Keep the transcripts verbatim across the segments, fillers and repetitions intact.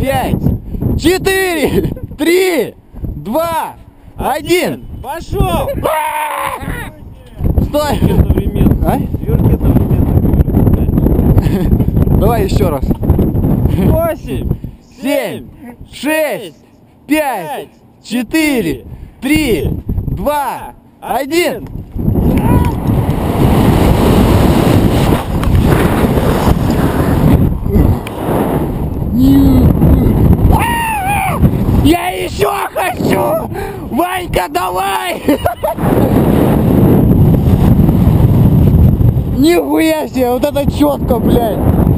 пять, четыре, три, два, один. Пошел! Стой! Одновременно. А? Сверки одновременно. Давай еще раз. Восемь, Семь, шесть, пять, четыре, три, два, один. Я еще хочу! Ванька, давай! Нихуя себе, вот это четко, блядь!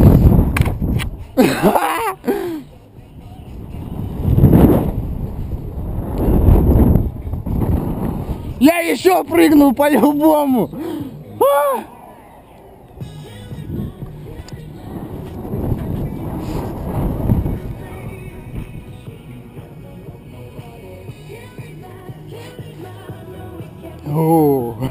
Я еще прыгну по-любому! О.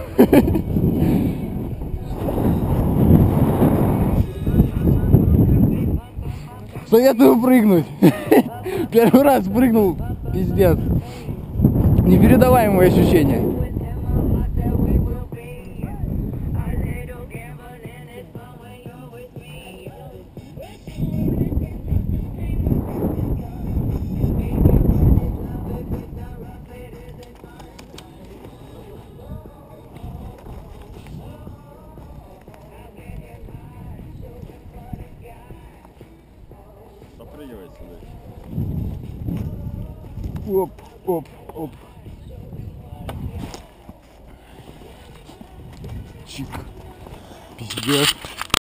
Советую прыгнуть. Первый раз прыгнул, пиздец. Непередаваемые ощущения. Попрыгивай сюда. Оп, оп, оп. Чик. Пиздец.